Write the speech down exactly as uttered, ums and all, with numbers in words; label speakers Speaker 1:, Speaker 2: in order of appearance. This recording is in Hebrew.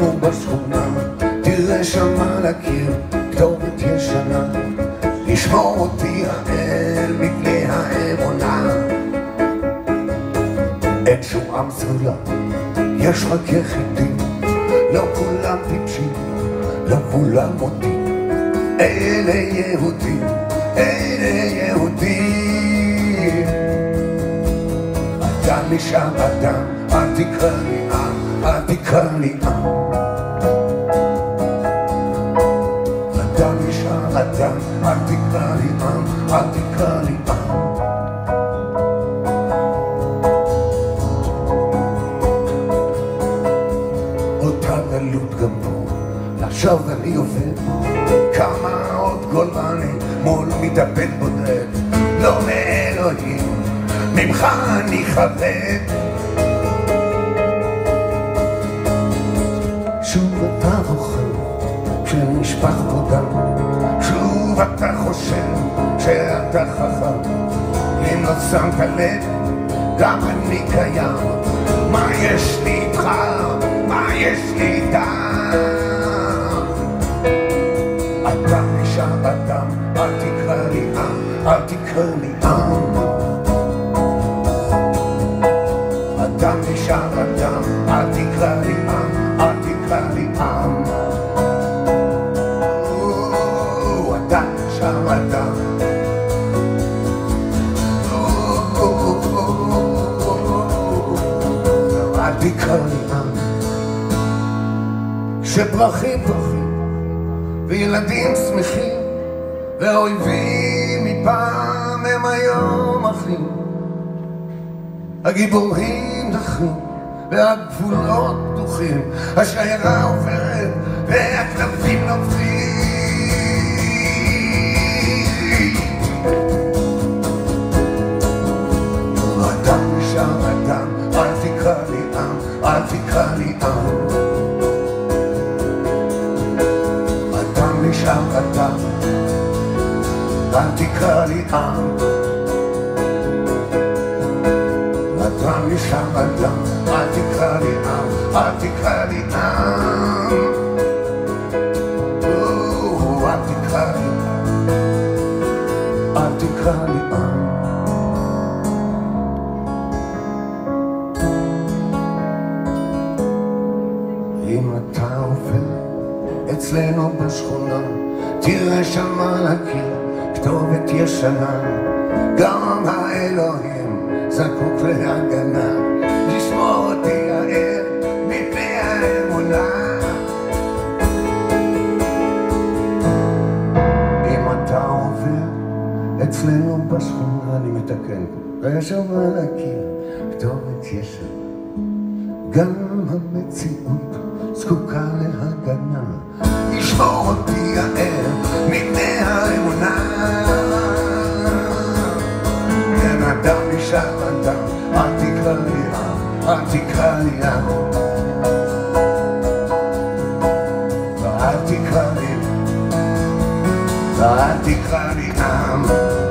Speaker 1: אצלנו בשכונה, תראה שם על הקיר כתובת ישנה, לשמור אותי האל מפני האמונה. אין שום עם סגולה, יש רק יחידים, לא כולם טיפשים, לא כולם מודים. אלה יהודים, אלה יהודים. אתה נשאר אדם, אל תקרא לי עם, אל תקרא לי עם. אתה נשאר אדם, אל תקרא לי עם, אל תקרא לי עם. אותה גלות גם פה, עכשיו אני עובד כמה עוד גולני מול מתאבד בודד. לא מאלוהים, ממך אני חרד. שוב אתה רוחם כשנשפך בו דם, שוב אתה חושב שאתה חכם. אם לא שמת לב, גם אני קיים. מה יש לי איתך? מה יש לי איתם? אתה נשאר אדם, אל תקרא לי עם, אל תקרא לי עם. אתה נשאר אדם, אל תקרא לי עם, אל תקרא לי עם. אתה נשאר אדם, אל תקרא לי עם. כשפרחים פרחים וילדים שמחים, והאויבים מפעם הם היום אחים, הגיבורים נחים והגבולות פתוחים, השיירה עוברת והכתבים נופלים. אתה נשאר אדם, אל תקרא לי עם, אל תקרא לי עם. אתה נשאר אדם, אל תקרא לי עם. אתה נשאר אדם, אל תקרא לי עם, אל תקרא לי עם. אל תקרא לי, אל תקרא לי עם. אם אתה עובר אצלנו בשכונה, תראה שם על הקיר כתובת ישנה. גם האלוהים זקוק להגנה, לשמור אותי האל מפני האמונה. אם אתה עובר אצלנו בשכונה, אני מתקן, תראה שם על הקיר כתובת ישנה. גם המציאות זקוקה להגנה, לשמור אותי האל מפני האמונה. כן, אדם נשאר אדם, אל תקרא לי עם, אל תקרא לי עם. אל תקרא לי, אל תקרא לי עם.